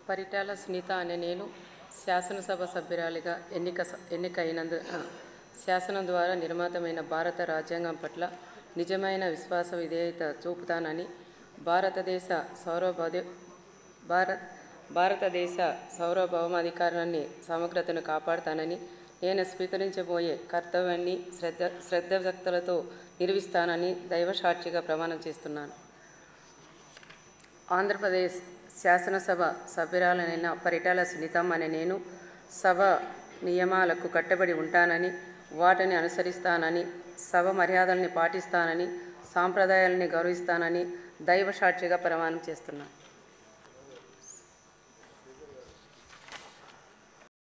పరిటాల సునీత అనే నేను శాసనసభ సభ్యురాలిగా ఎన్నికైనందు శాసనం ద్వారా నిర్మితమైన భారత రాజ్యాంగం పట్ల నిజమైన విశ్వాస విధేయత చూపుతానని భారతదేశ సార్వభౌమాధికారాన్ని సమగ్రతను కాపాడుతానని నేను స్వీకరించబోయే కర్తవ్యాన్ని శ్రద్ధాశక్తులతో నిర్వహిస్తానని దైవసాక్షిగా ప్రమాణం చేస్తున్నాను. ఆంధ్రప్రదేశ్ శాసనసభ సభ్యురాలైన పరిటాల సునీతమ్మ అనే నేను సభ నియమాలకు కట్టుబడి ఉంటానని, వాటిని అనుసరిస్తానని, సభ మర్యాదల్ని పాటిస్తానని, సాంప్రదాయాలని గౌరవిస్తానని దైవసాక్షిగా ప్రమాణం చేస్తున్నాను.